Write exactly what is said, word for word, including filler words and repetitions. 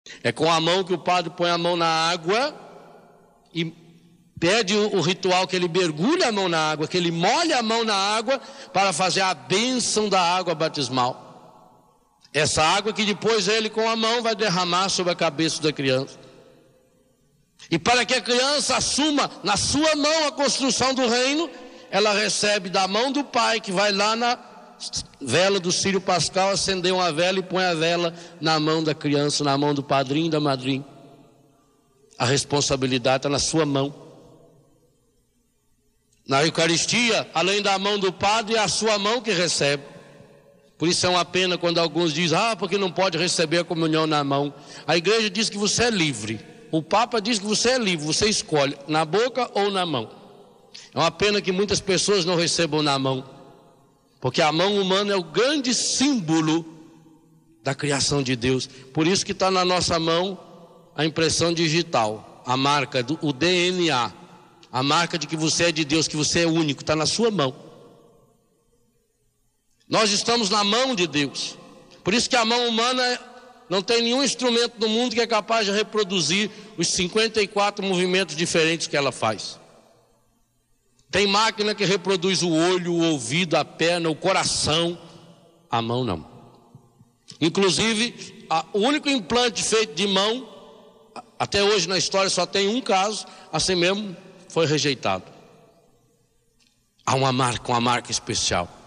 É com a mão que o padre põe a mão na água e pede o, o ritual que ele mergulhe a mão na água, que ele molhe a mão na água para fazer a bênção da água batismal. Essa água que depois ele com a mão vai derramar sobre a cabeça da criança. E para que a criança assuma na sua mão a construção do reino, ela recebe da mão do pai, que vai lá na vela do Círio Pascal, acender uma vela e põe a vela na mão da criança, na mão do padrinho e da madrinha. A responsabilidade está na sua mão. Na Eucaristia, além da mão do padre, é a sua mão que recebe. Por isso é uma pena quando alguns dizem, ah, porque não pode receber a comunhão na mão. A igreja diz que você é livre. O Papa diz que você é livre, você escolhe, na boca ou na mão. É uma pena que muitas pessoas não recebam na mão, porque a mão humana é o grande símbolo da criação de Deus. Por isso que está na nossa mão a impressão digital, a marca, do, o D N A, a marca de que você é de Deus, que você é único, está na sua mão. Nós estamos na mão de Deus. Por isso que a mão humana não tem nenhum instrumento no mundo que é capaz de reproduzir os cinquenta e quatro movimentos diferentes que ela faz. Tem máquina que reproduz o olho, o ouvido, a perna, o coração. A mão não. Inclusive, a, o único implante feito de mão, até hoje na história só tem um caso, assim mesmo foi rejeitado. Há uma marca, uma marca especial.